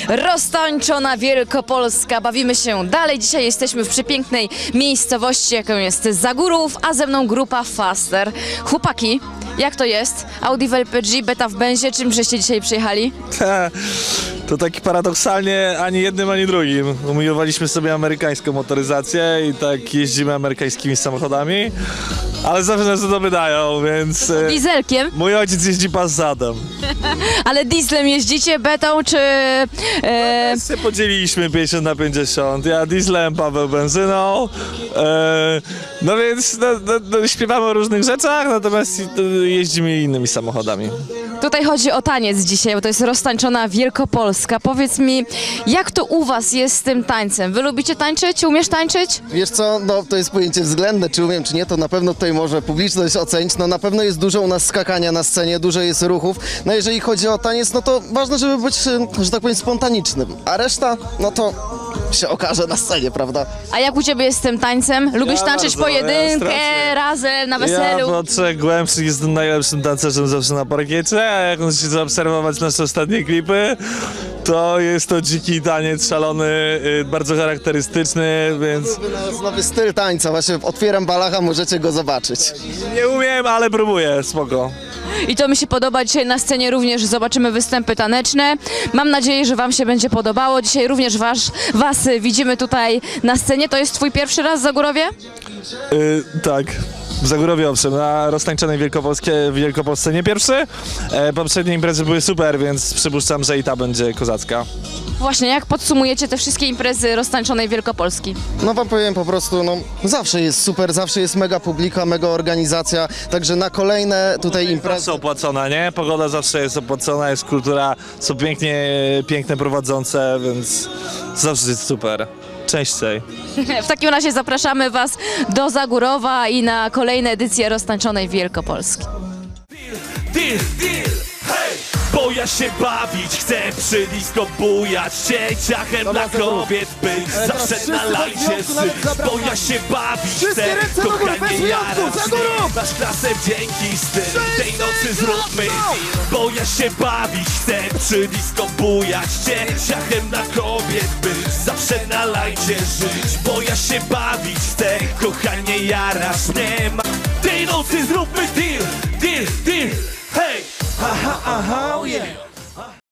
Roztańczona Wielkopolska. Bawimy się dalej. Dzisiaj jesteśmy w przepięknej miejscowości, jaką jest Zagórów, a ze mną grupa Faster. Chłopaki, jak to jest? Audi w LPG, beta w benzie. Czym żeście dzisiaj przyjechali? To tak paradoksalnie ani jednym, ani drugim. Umiłowaliśmy sobie amerykańską motoryzację i tak jeździmy amerykańskimi samochodami, ale zawsze nas to wydają, więc... Dieselkiem? Mój ojciec jeździ Passatem. Ale dieslem jeździcie, betą czy... Się podzieliliśmy 50/50. Ja dieslem, Paweł benzyną. No więc śpiewamy o różnych rzeczach, natomiast jeździmy innymi samochodami. Tutaj chodzi o taniec dzisiaj, bo to jest Roztańczona Wielkopolska. Powiedz mi, jak to u was jest z tym tańcem? Wy lubicie tańczyć? Umiesz tańczyć? Wiesz co, no to jest pojęcie względne, czy umiem, czy nie, to na pewno tutaj może publiczność ocenić. No na pewno jest dużo u nas skakania na scenie, dużo jest ruchów. No jeżeli chodzi o taniec, no to ważne, żeby być, że tak powiem, spontanicznym. A reszta, no to się okaże na scenie, prawda? A jak u ciebie jest z tym tańcem? Lubisz tańczyć bardzo, pojedynkę, strasznie. razem, na Ja weselu? po 3 głębszych jestem najlepszym tancerzem zawsze na parkiecie, a jak się zaobserwować nasze ostatnie klipy, to jest to dziki taniec, szalony, bardzo charakterystyczny, więc Nowy styl tańca, właśnie otwieram balacha, możecie go zobaczyć. nie umiem, ale próbuję, spoko. I to mi się podoba. Dzisiaj na scenie również zobaczymy występy taneczne. Mam nadzieję, że wam się będzie podobało. Dzisiaj również was widzimy tutaj na scenie. To jest twój pierwszy raz w Zagórowie? Tak. W Zagórowie owszem, na Roztańczonej Wielkopolsce nie pierwszy. Poprzednie imprezy były super, więc przypuszczam, że i ta będzie kozacka. Właśnie, jak podsumujecie te wszystkie imprezy Roztańczonej Wielkopolski? No wam powiem po prostu, no zawsze jest super, zawsze jest mega publika, mega organizacja, także na kolejne tutaj imprezy... Zawsze opłacona, nie? Pogoda zawsze jest opłacona, jest kultura, są piękne prowadzące, więc zawsze jest super. Częściej. W takim razie zapraszamy was do Zagórowa i na kolejne edycje Roztańczonej Wielkopolski. Deal, hej! Bo ja się bawić chcę, przy disco bujać się, ciachem dla kobiet być, zawsze na lajcie syć. Bo ja się bawić chcę, kochanie jarać mnie, masz klasę dzięki styl, tej nocy zróbmy deal. Bo ja się bawić chcę, przy disco bujać się, ciachem dla kobiet być, zawsze na lajcie żyć. Bo ja się bawić chcę, kochanie jarasz mnie, tej nocy zróbmy deal, hej! Aha, oh yeah.